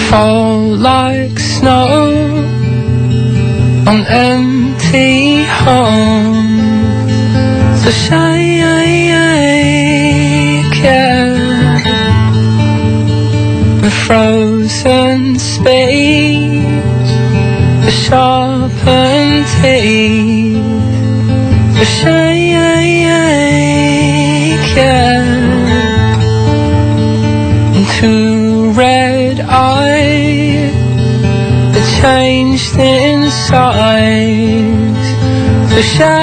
fall like snow on empty homes. The shake, yeah, the frozen speech, the sharpened teeth, the shake, yeah, and two red eyes that changed inside, the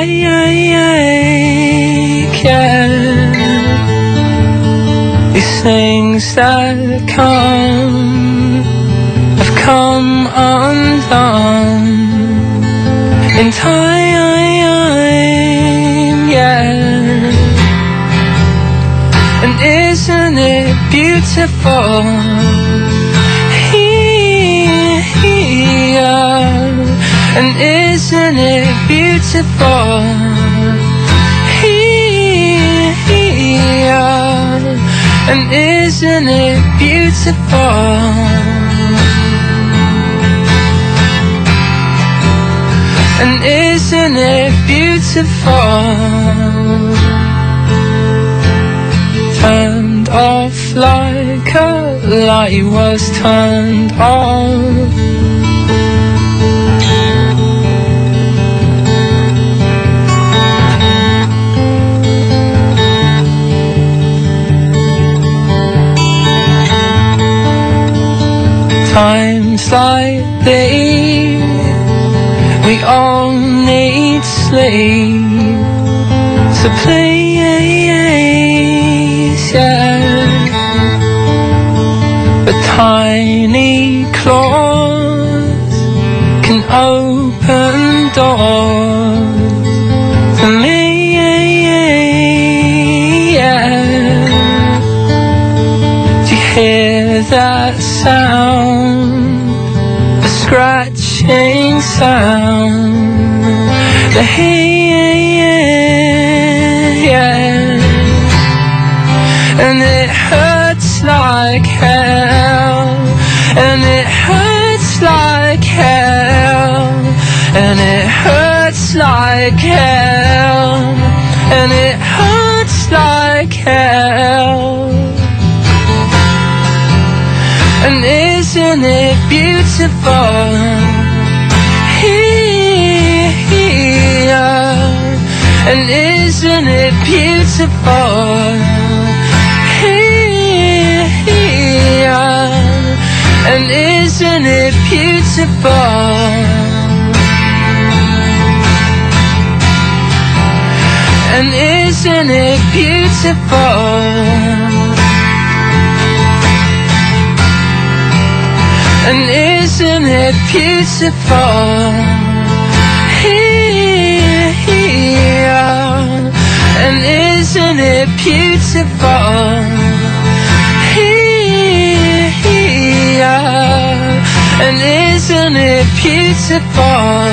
shake, yeah, these things that have come undone in time, yeah. And isn't it beautiful here? And isn't it beautiful here? And isn't it beautiful? And isn't it beautiful? Turned off like a light was turned off. Times like these, we all need sleep. So please, yeah. But tiny claws can open doors for me, yeah. Do you hear that sound? A scratching sound. The and it hurts like hell, and it hurts like hell, and it hurts like hell, and it hurts like hell. And isn't it beautiful here? And isn't it beautiful here? And isn't it beautiful? And isn't it beautiful? And isn't it beautiful here? And isn't it beautiful here? And isn't it beautiful?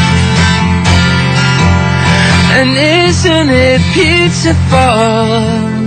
And isn't it beautiful?